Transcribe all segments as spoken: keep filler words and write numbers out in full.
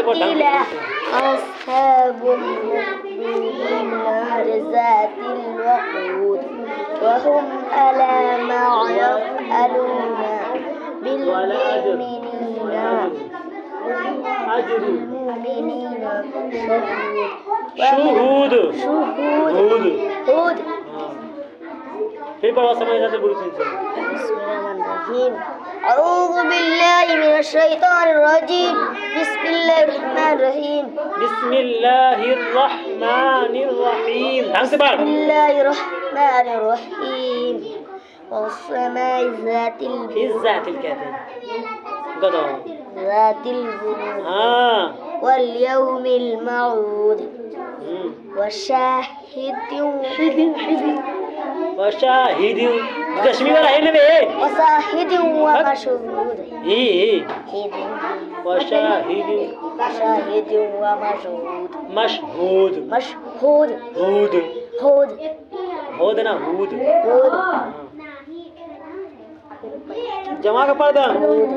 قتل أصحاب النار ذات الوقود وهم على ما يفعلون بالمؤمنين بالمؤمنين شهود شهود شهود फिर पढ़ो समझ जाते बुरी चीज़ से بسم الله الرحمن الرحيم أعوذ بالله من الشيطان الرجيم بسم الله الرحمن الرحيم بسم الله الرحمن الرحيم ढंग से पढ़ بسم الله الرحمن الرحيم والسماء ذات في ذات الكاتب قدر ذات البروج हाँ واليوم الموعود وشاهد وشاهد कश्मीर वाला है ना बे وشاهد ومشهود ही وشاهد وشاهد ومشهود مشهود مشهود هود هود هود ना هود هود जमा का पर्दा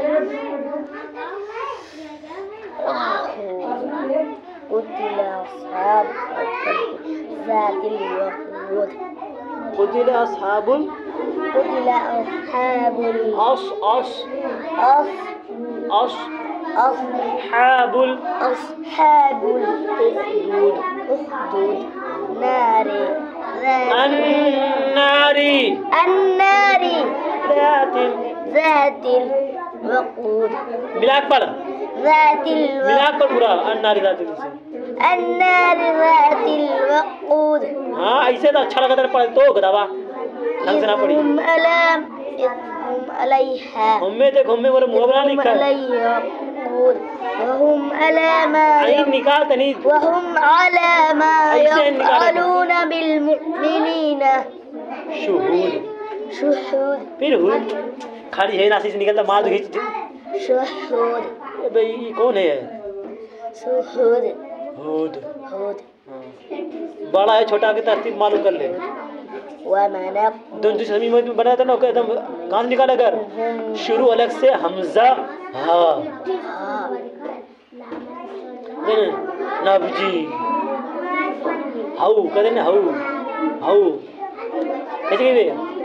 قتل أصحاب ذات الوقود قتل أصحاب قتل أصحاب أص أص أص أص أصحاب أصحاب الأخدود أخدود نار النار النار ذات ذات الوقود मिलाक पढ़ ذات الوقود मिलाक पढ़ पूरा النار ذات से النار ذات الوقود हाँ ऐसे तो अच्छा लगा तेरे पढ़ तो गदावा ढंग से ना पढ़ी هم ألام هم عليها हमें देख हमें बोले मुँह बना هم निकल عليها وقود وهم على ما आई निकाल तनी وهم على ما ऐसे निकाल। يفعلون بالمؤمنين शहूद شهود फिर हुद खाली है नासी से निकलता माल खींच شهود भाई ये कौन है شهود हुद هود बड़ा है छोटा के तरतीब मालूम कर ले ومنق दोनों समी में बना था ना एकदम कान निकाला कर शुरू अलग से हमजा हाँ नबजी हाउ कहते ना हाउ हाउ कैसे कहे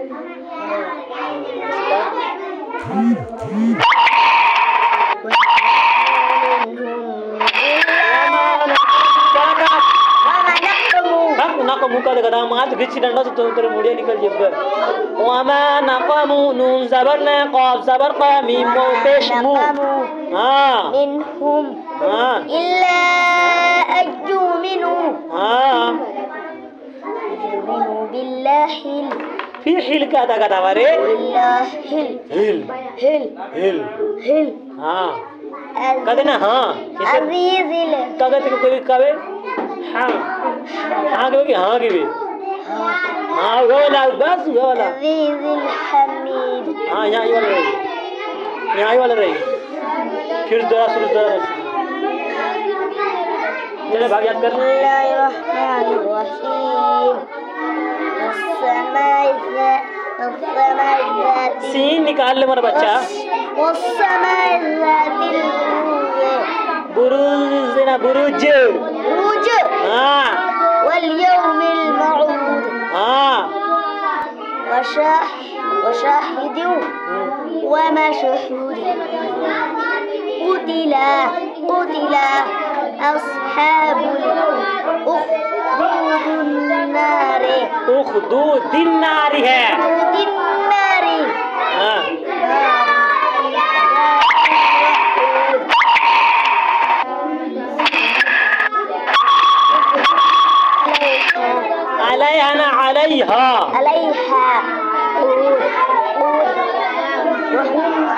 नाको मुका लगा दाम हाथ खींच डंडा तो तेरे मुड़िया निकल जब वमा नक़मु नून ज़बर ने क़ाफ ज़बर क़ा मीम वो पेश मु हाँ منهم हाँ إلا أن يؤمنوا हाँ يؤمنوا بالله फिर हिल का था कथा वारे بالله हिल هل हिल هل हाँ कहते ना हाँ किसे عزيز कहते को कोई कहे हाँ हाँ कहे हाँ कहे हाँ वो वाला बस वो वाला عزيز الحميد हाँ यहाँ ये वाला रही यहाँ ये वाला रही फिर दोरा शुरू दोरा चले भाग याद कर بسم الله الرحمن الرحيم والسماء ذات والسماء ذات सीन निकाल ले मेरा बच्चा والسماء ذات البروج बुरुज ना बुरुज بروج हाँ واليوم الموعود हाँ وشاهد وشاهد ومشهود قتل قتل أصحاب الأخدود النار उखदूद दिन नारी है أخدود النار हाँ अलैहा ना अलैहा عليها